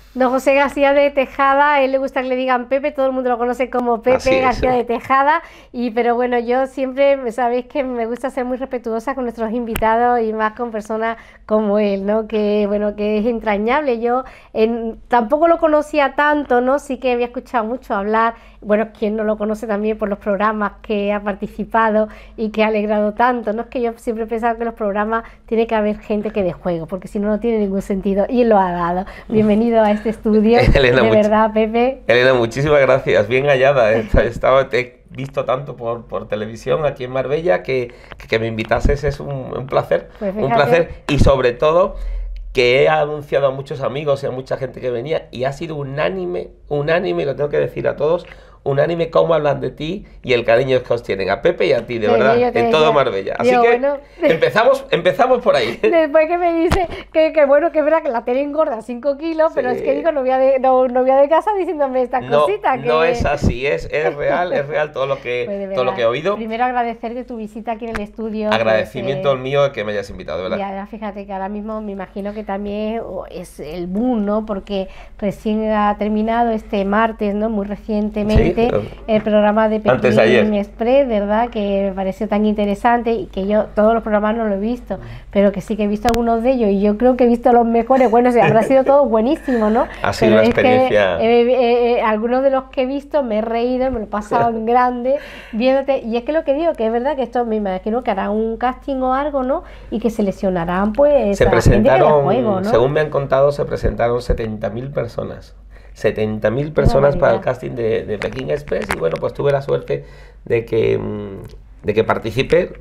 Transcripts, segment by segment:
Don José García de Tejada, a él le gusta que le digan Pepe, todo el mundo lo conoce como Así Pepe es. García de Tejada, pero bueno, yo siempre, sabéis que me gusta ser muy respetuosa con nuestros invitados y más con personas como él, ¿no? Que bueno, que es entrañable. Yo tampoco lo conocía tanto, ¿no? Sí que había escuchado mucho hablar, bueno, quien no lo conoce también por los programas que ha participado y que ha alegrado tanto, ¿no? Es que yo siempre he pensado que los programas tiene que haber gente que dé juego, porque si no, no tiene ningún sentido, y él lo ha dado. Bienvenido a este estudio, Elena, de verdad, Pepe. Elena, muchísimas gracias, bien hallada. Te he visto tanto por televisión aquí en Marbella que me invitases es un placer, Pues un fíjate. placer, y sobre todo que he anunciado a muchos amigos y a mucha gente que venía y ha sido unánime, y lo tengo que decir a todos, unánime cómo hablan de ti y el cariño que os tienen a Pepe y a ti, de verdad, en todo Marbella. Así Digo, que bueno, empezamos por ahí. después que me dice que bueno, que es verdad que la tele engorda 5 kilos, pero es que digo, no voy a de casa diciéndome estas cositas. No es así, es real todo lo que, Pues todo lo que he oído. Primero agradecerte tu visita aquí en el estudio. Agradecimiento el mío de que me hayas invitado, de verdad. Y ahora fíjate que ahora mismo me imagino que también es el boom, ¿no? Porque recién ha terminado este martes, ¿no? Muy recientemente, Sí, el programa de antes de Pekín ayer. Express, ¿verdad? Que me pareció tan interesante y que yo todos los programas no lo he visto, pero que sí que he visto algunos de ellos y yo creo que he visto los mejores. Bueno, habrá sido todo buenísimo, ¿no? Ha sido Pero una es experiencia. que algunos de los que he visto me he reído, me lo he pasado en grande viéndote. Y es que lo que digo, que es verdad que esto me imagino que harán un casting o algo, ¿no? Y que seleccionarán, pues, Se a la gente que dé presentaron, juego, ¿no? según me han contado, se presentaron 70.000 personas. 70.000 personas para el casting de Pekín Express, y bueno, pues tuve la suerte de que participé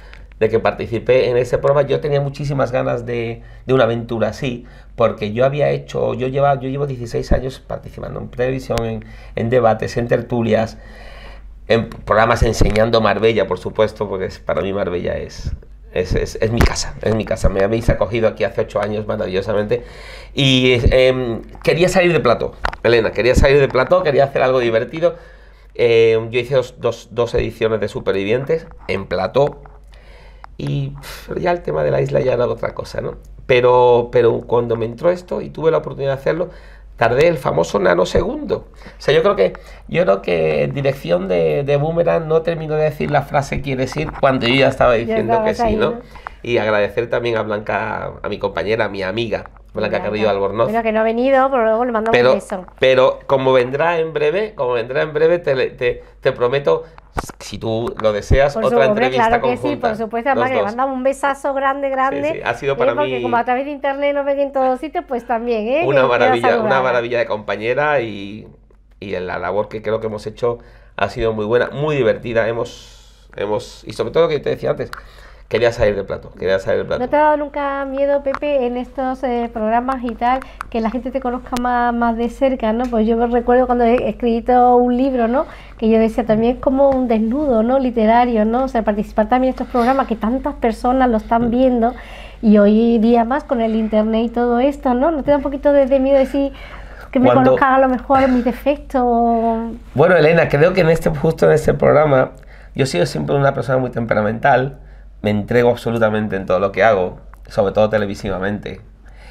en ese programa. Yo tenía muchísimas ganas de una aventura así, porque yo llevo 16 años participando en televisión, en debates, en tertulias, en programas enseñando Marbella, por supuesto, porque para mí Marbella es mi casa, me habéis acogido aquí hace 8 años maravillosamente, y quería salir de plató, Elena, quería hacer algo divertido. Yo hice dos ediciones de Supervivientes en plató, y ya el tema de la isla ya era otra cosa, ¿no? Pero cuando me entró esto y tuve la oportunidad de hacerlo, tardé el famoso nanosegundo. O sea, yo creo que en dirección de Boomerang no terminó de decir la frase "quieres ir" cuando yo ya estaba diciendo que sí, ahí, ¿no? ¿no? Y agradecer también a Blanca, a mi compañera, a mi amiga, Blanca Carrillo Albornoz. Bueno, que no ha venido, pero luego le mandamos un beso. Pero como vendrá en breve, te prometo, si tú lo deseas, otra entrevista claro que conjunta. sí, por supuesto, además que le mandamos un besazo grande, Sí, sí, ha sido para porque mí como a través de internet nos ven en todos sitios, pues también, una que queda maravilla de compañera, y la labor que creo que hemos hecho ha sido muy buena, muy divertida. Y sobre todo, lo que te decía antes, quería salir del plato. ¿No te ha dado nunca miedo, Pepe, en estos programas y tal, que la gente te conozca más de cerca, ¿no? Pues yo me recuerdo cuando he escrito un libro, ¿no? Que yo decía, también es como un desnudo, ¿no? Literario, ¿no? O sea, participar también en estos programas que tantas personas lo están viendo, y hoy día más con el internet y todo esto, ¿no? ¿No te da un poquito de miedo decir que me conozcan a lo mejor mis defectos? Bueno, Elena, creo que justo en este programa, yo he sido siempre una persona muy temperamental. Me entrego absolutamente en todo lo que hago, sobre todo televisivamente.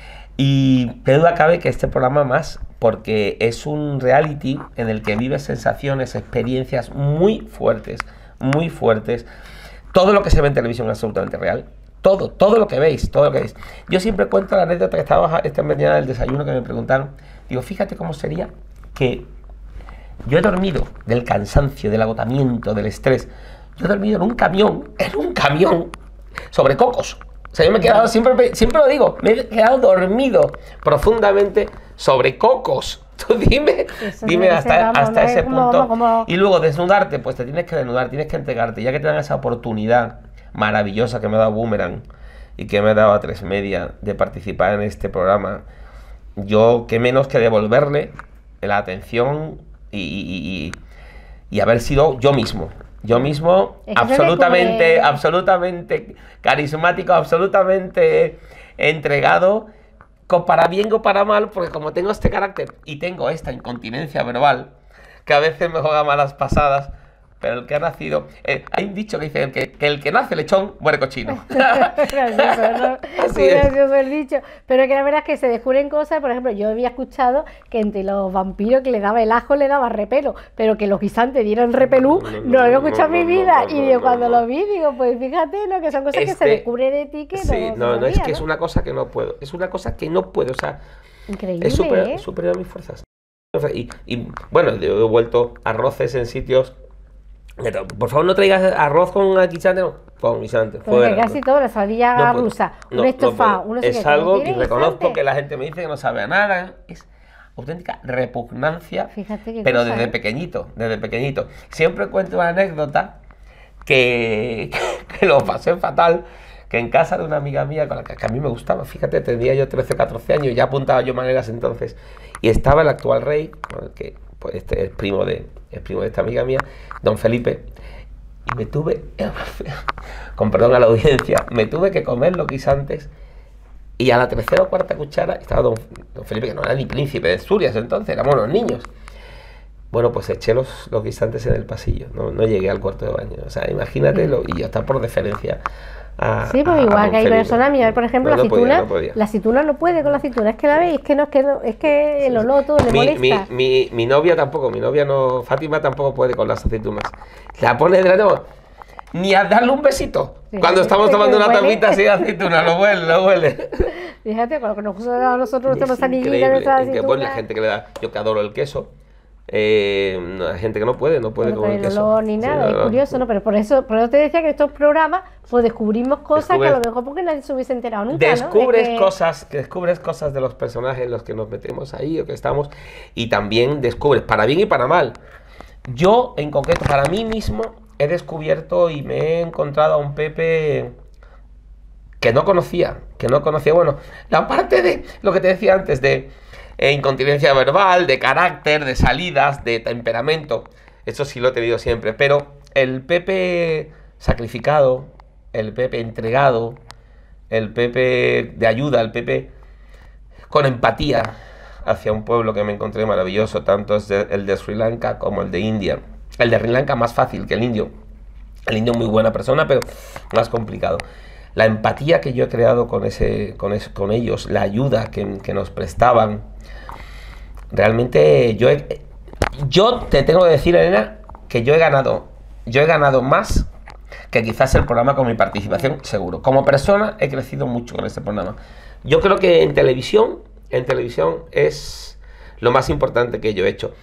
Y qué duda cabe que este programa más, porque es un reality en el que vives sensaciones, experiencias muy fuertes, muy fuertes. Todo lo que se ve en televisión es absolutamente real. Todo lo que veis. Yo siempre cuento la anécdota que estaba esta mañana del desayuno, que me preguntaron. Digo, fíjate cómo sería que yo he dormido del cansancio, del agotamiento, del estrés. Yo he dormido en un camión, sobre cocos. O sea, yo me he quedado, siempre lo digo, me he quedado dormido profundamente sobre cocos. Tú dime hasta ese punto. Y luego desnudarte, pues te tienes que desnudar, tienes que entregarte, ya que te dan esa oportunidad maravillosa que me ha dado Boomerang y que me ha dado A3 Media de participar en este programa. Yo, qué menos que devolverle la atención y haber sido yo mismo, absolutamente carismático, absolutamente entregado, para bien o para mal, porque como tengo este carácter y tengo esta incontinencia verbal, que a veces me juega malas pasadas, pero el que ha nacido... hay un dicho que dice que el que nace lechón muere cochino. Gracioso, ¿no? Así Muy es. gracioso el dicho. Pero que la verdad es que se descubren cosas, por ejemplo, yo había escuchado que entre los vampiros que le daba el ajo le daba repelo, pero que los guisantes dieran repelú, no lo había escuchado en mi vida. Y digo, cuando lo vi, digo, pues fíjate, ¿no? Que son cosas que se descubren de ti que Sí, no no, es sabía, que ¿no? es una cosa que no puedo. Es una cosa que no puedo, o sea, Increíble, es ¿eh? superior a mis fuerzas. Y bueno, yo he vuelto a roces en sitios... Por favor, no traigas arroz con guisante, no. Con guisante, Porque fuera. casi todo, la salilla puedo. rusa, No, un estofado, puedo. uno sé Es qué, algo, ¿no y tiene reconozco guisante? que la gente me dice que no sabe a nada. Es auténtica repugnancia, Fíjate qué pero cosa, desde ¿eh? pequeñito, desde pequeñito. Siempre cuento una anécdota que lo pasé fatal, que en casa de una amiga mía con la que a mí me gustaba, fíjate, tenía yo 13 o 14 años, ya apuntaba yo maneras entonces, y estaba el actual rey, que pues este es primo de esta amiga mía, don Felipe, y me tuve, con perdón a la audiencia, me tuve que comer los guisantes, y a la tercera o cuarta cuchara estaba don Felipe, que no era ni príncipe de Asturias entonces, éramos los niños. Bueno, pues eché los guisantes en el pasillo, no llegué al cuarto de baño, o sea, imagínate, y yo estaba por deferencia Sí, pues igual don que hay Felipe. personas, mira, por ejemplo, No, la aceituna, no podía. la aceituna no puede con la aceituna, es que la veis, es que el olor todo le molesta. Mi novia tampoco, mi novia no, Fátima tampoco puede con las aceitunas. La pone delante, ni a darle un besito. Fíjate, Cuando estamos tomando una huele. tapita así de aceituna, lo huele. Fíjate, cuando nos gusta a nosotros Es nuestros anillitos, increíble, nuestras que bueno, la aceitunas, gente que le da, yo que adoro el queso, hay gente que no puede bueno, con pero el el queso. olor ni Sí, nada, es curioso, ¿no? Pero por eso te decía que en estos programas pues descubrimos cosas que a lo mejor porque nadie se hubiese enterado nunca, Descubres ¿no? cosas de los personajes en los que nos metemos ahí o que estamos, y también descubres para bien y para mal. Yo, en concreto, para mí mismo, he descubierto y me he encontrado a un Pepe que no conocía. Bueno, la parte de lo que te decía antes, de incontinencia verbal, de carácter, de salidas, de temperamento, eso sí lo he tenido siempre, pero el Pepe sacrificado, el Pepe entregado, el Pepe de ayuda, el Pepe con empatía hacia un pueblo que me encontré maravilloso, tanto es el de Sri Lanka como el de India. El de Sri Lanka más fácil que el indio. El indio muy buena persona, pero más complicado. La empatía que yo he creado con ellos, la ayuda que nos prestaban. Realmente yo te tengo que decir, Elena, que yo he ganado más que quizás el programa con mi participación, seguro. Como persona he crecido mucho con este programa. Yo creo que en televisión es lo más importante que yo he hecho.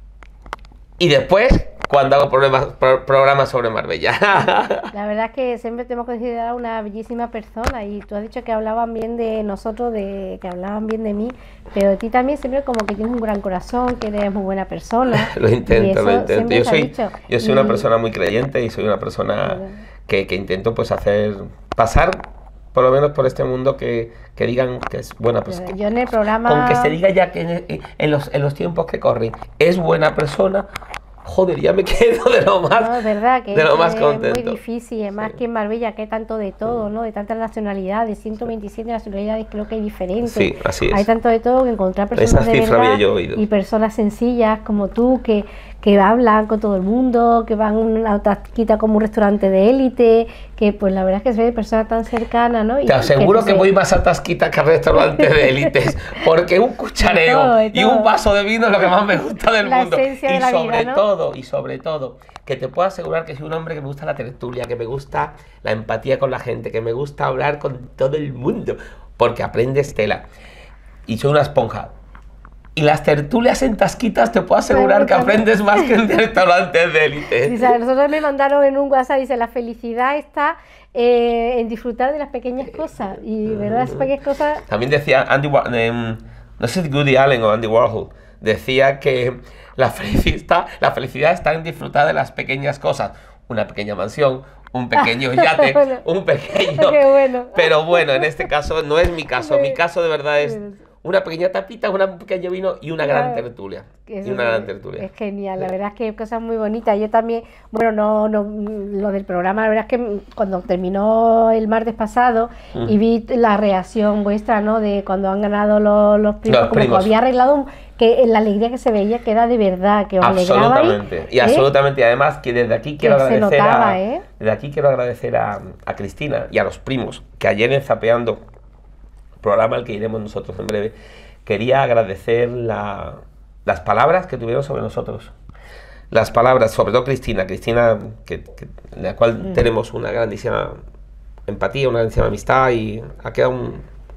Y después, cuando hago programas sobre Marbella. La verdad es que siempre te hemos considerado una bellísima persona y tú has dicho que hablaban bien de nosotros, que hablaban bien de mí, pero de ti también siempre como que tienes un gran corazón, que eres muy buena persona. Lo intento. siempre Yo se ha dicho. soy una persona muy creyente y soy una persona que intento pues pasar por lo menos por este mundo que digan que es buena persona. Yo en el programa... Con que se diga ya que en los tiempos que corren es buena persona, joder, ya me quedo de lo más, No, es verdad que más es contento. muy difícil, además que en Marbella que hay tanto de todo, ¿no? De tantas nacionalidades, 127 nacionalidades creo que hay diferentes. Sí, así es. Hay tanto de todo que encontrar personas Esa de cifra verdad había yo oído. y personas sencillas como tú que hablan con todo el mundo, que van a una tasquita como un restaurante de élite, que pues la verdad es que se ve personas tan cercanas, ¿no? Te aseguro que voy más a tasquita que a restaurantes de élites, porque un cuchareo de todo. y un vaso de vino es lo que más me gusta del La mundo. esencia de la vida, ¿no? Y sobre todo, que te puedo asegurar que soy un hombre que me gusta la tertulia, que me gusta la empatía con la gente, que me gusta hablar con todo el mundo, porque aprendes tela. Y soy una esponja. Y las tertulias en tasquitas te puedo asegurar que aprendes más que en restaurantes de élite. Sí, ¿sabes? Nosotros me mandaron en un WhatsApp, dice, la felicidad está en disfrutar de las pequeñas cosas. Y verdad, las pequeñas cosas... También decía no sé si Woody Allen o Andy Warhol, decía que la felicidad está en disfrutar de las pequeñas cosas. Una pequeña mansión, un pequeño yate, Bueno. un pequeño... Qué bueno. Pero bueno, en este caso no es mi caso. Mi caso de verdad es una pequeña tapita, un pequeño vino y una gran tertulia. Eso es genial, la verdad es que cosas muy bonitas. Yo también, bueno, lo del programa, la verdad es que cuando terminó el martes pasado y vi la reacción vuestra, ¿no? De cuando han ganado los primos, como que había arreglado, que la alegría que se veía que era de verdad, que os alegrabais. Absolutamente, y absolutamente, y además que desde aquí quiero agradecer a Cristina y a los primos, que ayer en Zapeando, programa al que iremos nosotros en breve, quería agradecer las palabras que tuvieron sobre nosotros. Las palabras, sobre todo Cristina, en la cual tenemos una grandísima empatía, una grandísima amistad, y ha quedado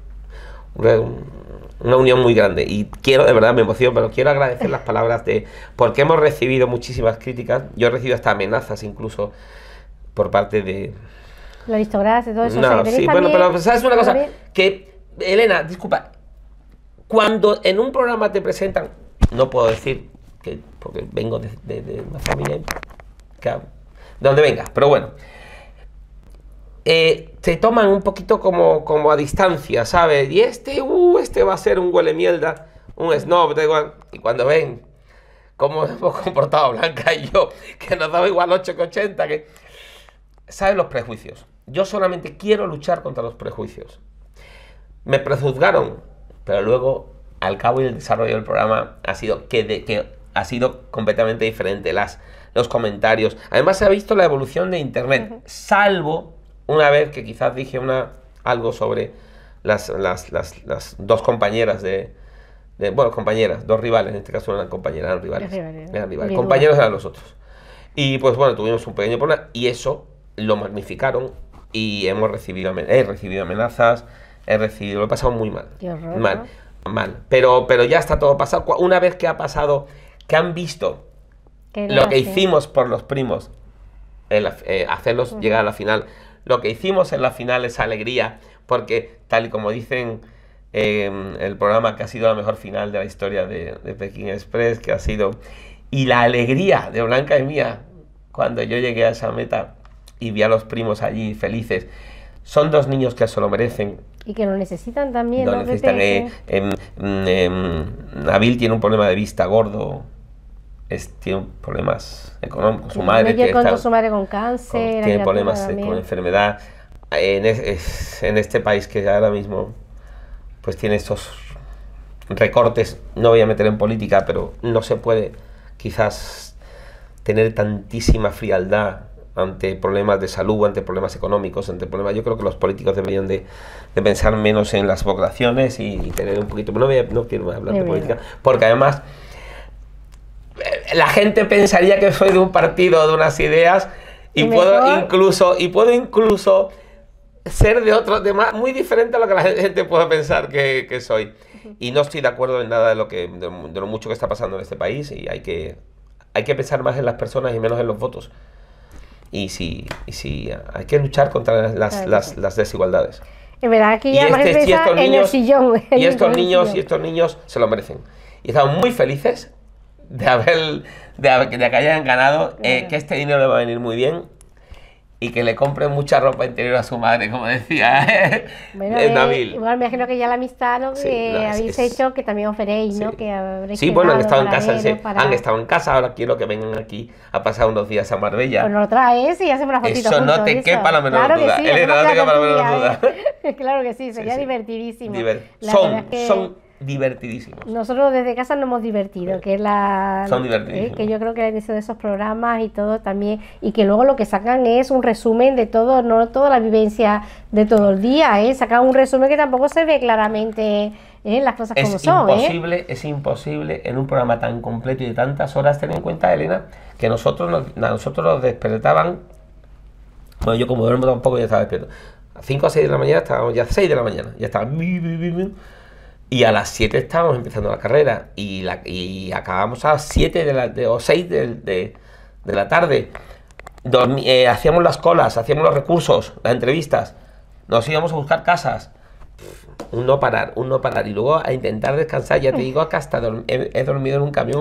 una unión muy grande. Y quiero, de verdad, me emociono, pero quiero agradecer las palabras porque hemos recibido muchísimas críticas. Yo he recibido hasta amenazas incluso por parte de... La aristocracia y todo eso. No, o sea, sí, bueno, pero ¿sabes una cosa? Que, Elena, disculpa, cuando en un programa te presentan, no puedo decir que porque vengo de una familia de donde venga, pero bueno, te toman un poquito como a distancia, ¿sabes? Y este va a ser un huele mierda, un snob, da igual. Y cuando ven cómo hemos comportado Blanca y yo, que nos daba igual 8 que 80, que... ¿Sabes los prejuicios? Yo solamente quiero luchar contra los prejuicios. Me prejuzgaron, pero luego, al cabo y el desarrollo del programa, ha sido que ha sido completamente diferente. Los comentarios. Además, se ha visto la evolución de Internet, salvo una vez que quizás dije algo sobre las dos compañeras bueno, compañeras, dos rivales, en este caso no eran compañeras, eran rivales. Eran rivales. Compañeros eran los otros. Y pues bueno, tuvimos un pequeño problema y eso lo magnificaron y he recibido amenazas, lo he pasado muy mal. Qué horror, mal, ¿no? Mal. Pero ya está todo pasado. Una vez que ha pasado, que han visto lo que hicimos por los primos, hacerlos llegar a la final, lo que hicimos en la final es alegría, porque tal y como dicen el programa, que ha sido la mejor final de la historia de Pekín Express, que ha sido, y la alegría de Blanca y mía cuando yo llegué a esa meta y vi a los primos allí felices. Son dos niños que se lo merecen. Y que lo necesitan también. Lo necesitan. Nabil tiene un problema de vista gordo. Tiene problemas económicos. Su madre su madre con cáncer. Tiene problemas con enfermedad. En este país que ahora mismo pues tiene estos recortes, no voy a meter en política, pero no se puede quizás tener tantísima frialdad ante problemas de salud, ante problemas económicos, ante problemas... Yo creo que los políticos deberían de pensar menos en las vocaciones y tener un poquito... No quiero hablar de política, porque además la gente pensaría que soy de un partido, de unas ideas, y puedo incluso ser de otro tema muy diferente a lo que la gente puede pensar que soy. Y no estoy de acuerdo en nada de lo mucho que está pasando en este país, y hay que pensar más en las personas y menos en los votos. Y sí, hay que luchar contra las desigualdades. Es verdad que ya en el sillón. Y estos niños se lo merecen. Y estamos muy felices de que hayan ganado, que este dinero le va a venir muy bien y que le compren mucha ropa interior a su madre, como decía Nabil. Igual me imagino que ya la amistad, ¿no? Que habéis hecho, que también ofrecéis, ¿no? Que bueno, han estado en casa, han estado en casa, ahora quiero que vengan aquí a pasar unos días a Marbella. Pues nos lo traes y hacemos una fotito juntos. Eso no te quepa la menor duda. Sí, Elena, no te quepa la menor duda. Claro que sí, sería divertidísimo. Son divertidísimos. Nosotros desde casa nos hemos divertido, que es son divertidísimos. Que yo creo que el inicio de esos programas y todo también, y que luego lo que sacan es un resumen de todo, no toda la vivencia de todo el día, sacan un resumen que tampoco se ve claramente las cosas como son. Es imposible en un programa tan completo y de tantas horas. Ten en cuenta, Elena, que nosotros nos despertaban, bueno, yo como duermo tampoco ya estaba despierto, a 5 o 6 de la mañana estábamos, ya 6 de la mañana, ya estaba... Y a las 7 estábamos empezando la carrera y acabamos a las 7 o 6 de la tarde. Hacíamos las colas, hacíamos los recursos, las entrevistas, nos íbamos a buscar casas. Un no parar. Y luego a intentar descansar. Ya te digo que hasta he dormido en un camión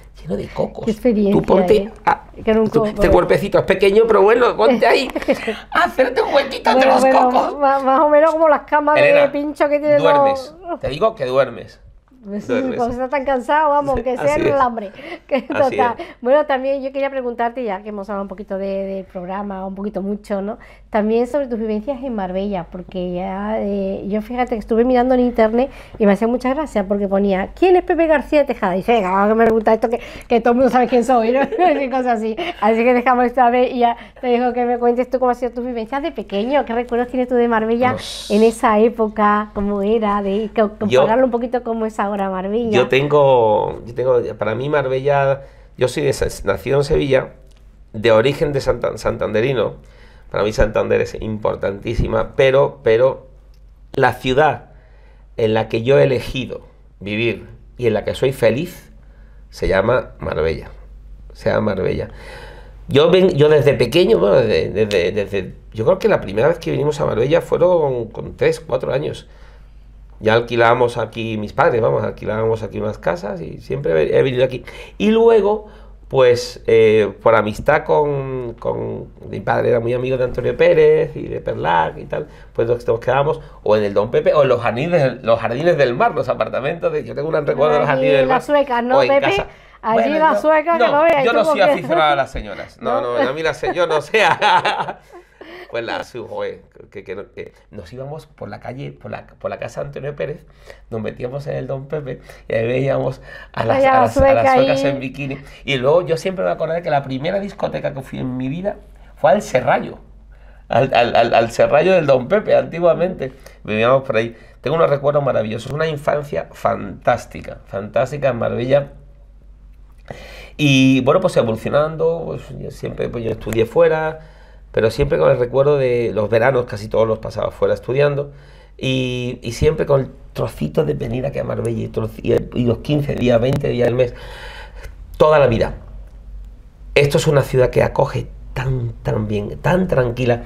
lleno de cocos. Qué experiencia, tú ponte, este cuerpecito es pequeño, pero bueno, ponte ahí, hacerte un huequito entre los cocos. Más o menos como las camas Elena, de pincho que tienes. duermes, te digo que duermes. Sí, cuando estás tan cansado, vamos, aunque sea en el hambre. Total. Bueno, también yo quería preguntarte, ya que hemos hablado un poquito del programa, un poquito mucho, ¿no? También sobre tus vivencias en Marbella, porque ya yo fíjate que estuve mirando en internet y me hacía mucha gracia porque ponía, ¿quién es Pepe García Tejada? Y dice, venga, que me pregunta esto, que todo el mundo sabe quién soy, ¿no? Y cosas así. Así que dejamos esta vez y ya te dejo que me cuentes tú cómo han sido tus vivencias de pequeño, qué recuerdos tienes tú de Marbella en esa época, cómo era, de compararlo un poquito cómo es ahora Marbella. Yo tengo, para mí Marbella, yo soy nacido en Sevilla, de origen de santanderino. Para mí Santander es importantísima, pero la ciudad en la que yo he elegido vivir y en la que soy feliz se llama Marbella. Se llama Marbella. Yo desde pequeño, bueno, desde yo creo que la primera vez que vinimos a Marbella fueron con 3, 4 años. Ya alquilábamos aquí, mis padres, vamos, alquilábamos aquí unas casas y siempre he venido aquí. Y luego, pues, por amistad con mi padre, era muy amigo de Antonio Pérez y de Perlac y tal, pues nos quedábamos o en el Don Pepe o en los jardines del mar, los apartamentos. Yo tengo un recuerdo de los jardines del mar. Las suecas, ¿no, Pepe? Casa. Allí bueno, la sueca que no veas. Yo no soy aficionado a las señoras. No, a mí yo no sé. Pues que nos íbamos por la calle, por la casa de Antonio Pérez, nos metíamos en el Don Pepe y ahí veíamos a las suecas en bikini. Y luego yo siempre me acordaré que la primera discoteca que fui en mi vida fue al Serrallo, al Serrallo del Don Pepe, antiguamente. Vivíamos por ahí. Tengo unos recuerdos maravillosos, una infancia fantástica en Marbella. Y bueno, pues evolucionando, pues yo estudié fuera, pero siempre con el recuerdo de los veranos, casi todos los pasaba fuera estudiando, y siempre con el trocito de venir aquí a Marbella y los 15 días, 20 días del mes, toda la vida. Esto es una ciudad que acoge tan bien, tan tranquila.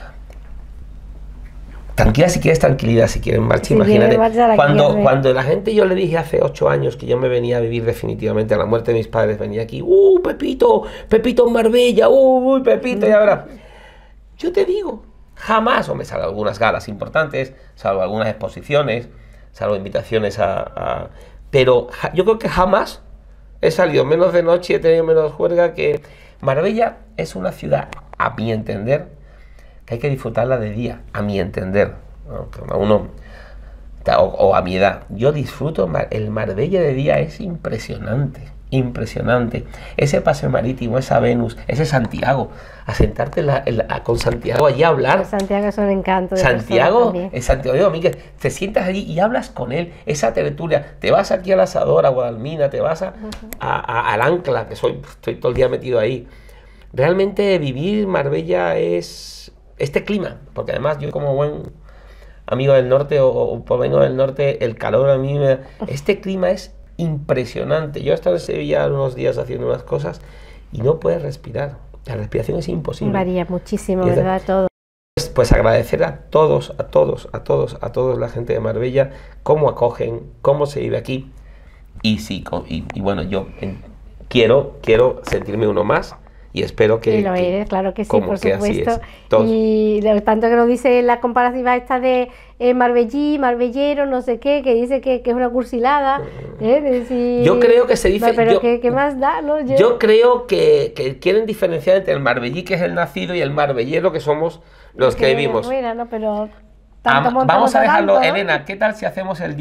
Tranquila si quieres, tranquilidad si quieres marcha, imagínate. Cuando la gente, yo le dije hace 8 años que yo me venía a vivir definitivamente a la muerte de mis padres, venía aquí, Pepito en Marbella, Pepito, y ahora, yo te digo, jamás, o me salgo algunas galas importantes, salvo algunas exposiciones, salvo invitaciones pero yo creo que jamás he salido menos de noche y he tenido menos juerga. Que Marbella es una ciudad, a mi entender, que hay que disfrutarla de día, a mi entender, ¿no? Uno, o a mi edad, yo disfruto el Marbella de día, es impresionante. Ese paseo marítimo, esa Venus, ese Santiago, a sentarte con Santiago allí a hablar. Santiago es un encanto. Santiago de Domínguez, te sientas allí y hablas con él, esa tertulia, te vas aquí al Asador, a Guadalmina, te vas al Ancla, que estoy todo el día metido ahí. Realmente vivir Marbella es este clima, porque además yo como buen amigo del norte o vengo del norte, el calor a mí este clima es impresionante. Yo he estado en Sevilla unos días haciendo unas cosas y no puedes respirar, la respiración es imposible. Varía muchísimo, ¿verdad? Todo. Pues agradecer a todos la gente de Marbella, cómo acogen, cómo se vive aquí, y sí, y bueno, yo quiero sentirme uno más. Y espero que... Y lo eres, claro que sí, por supuesto. Todos. Y tanto que nos dice la comparativa esta de Marbellí, Marbellero, no sé qué, que dice que es una cursilada. Yo creo que se dice... Pero ¿qué más da? ¿No? Yo creo que quieren diferenciar entre el marbellí, que es el nacido, y el marbellero, que somos los que vivimos. Bueno, no, pero vamos a dejarlo, tanto, ¿no? Elena, ¿qué tal si hacemos el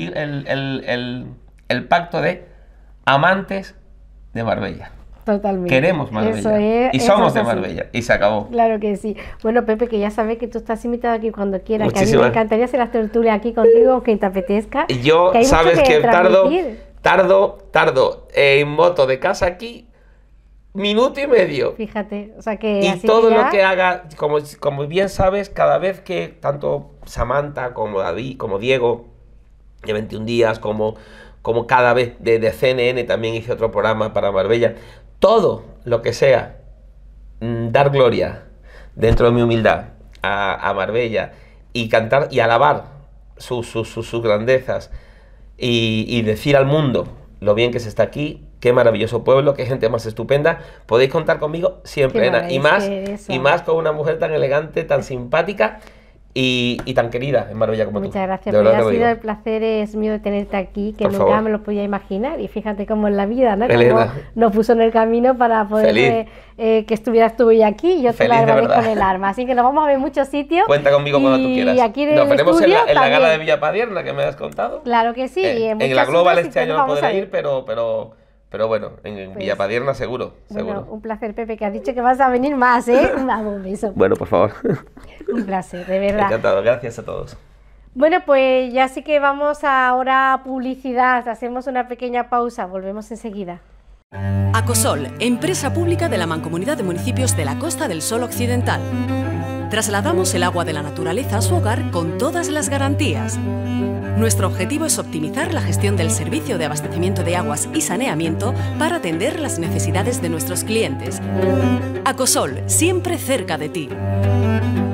pacto de amantes de Marbella? Totalmente. Queremos Marbella. Y somos de Marbella. Y se acabó. Claro que sí. Bueno, Pepe, que ya sabes que tú estás invitado aquí cuando quieras. Muchísimas. Que a mí me encantaría hacer las tertulias aquí contigo, aunque te apetezca. Yo, que sabes que tardo en moto de casa aquí minuto y medio. Fíjate, o sea que... Y todo lo que haga, como bien sabes, cada vez que tanto Samantha como David, como Diego, de 21 días, como cada vez de CNN también hice otro programa para Marbella, todo lo que sea dar gloria dentro de mi humildad a Marbella y cantar y alabar sus grandezas y decir al mundo lo bien que se está aquí, qué maravilloso pueblo, qué gente más estupenda. Podéis contar conmigo siempre, Elena. Y más con una mujer tan elegante, tan simpática y tan querida en Marbella como tú. Muchas gracias, pues ha sido el placer es mío de tenerte aquí, que nunca me lo podía imaginar, y fíjate cómo es la vida, ¿no? Cómo nos puso en el camino para poder que estuvieras tú hoy aquí, y yo te lo agradezco con el alma, así que nos vamos a ver en muchos sitios. Cuenta conmigo cuando tú quieras. Y aquí nos veremos en la gala de Villapadierna que me has contado. Claro que sí. En la Global este año no podré ir, pero bueno, en Villapadierna seguro. Bueno, un placer, Pepe, que has dicho que vas a venir más, ¿eh? Un beso. Bueno, por favor. Un placer, de verdad. Encantado, gracias a todos. Bueno, pues ya sí que vamos ahora a publicidad. Hacemos una pequeña pausa, volvemos enseguida. Acosol, empresa pública de la Mancomunidad de Municipios de la Costa del Sol Occidental. Trasladamos el agua de la naturaleza a su hogar con todas las garantías. Nuestro objetivo es optimizar la gestión del servicio de abastecimiento de aguas y saneamiento para atender las necesidades de nuestros clientes. Acosol, siempre cerca de ti.